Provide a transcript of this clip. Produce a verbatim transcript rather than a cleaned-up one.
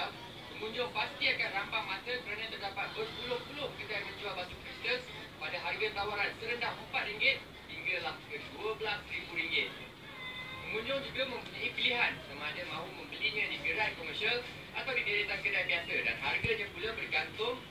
jam, pengunjung pasti akan rampang mata kerana terdapat berpuluh-puluh kedai menjual batu kristal pada harga tawaran serendah empat ringgit hinggalah ke dua belas ribu ringgit. Pengunjung juga mempunyai pilihan sama ada mahu membelinya di gerai komersial atau di deretan kedai biasa dan harganya pula bergantung